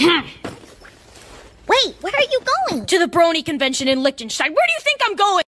Wait, where are you going? To the Brony convention in Liechtenstein. Where do you think I'm going?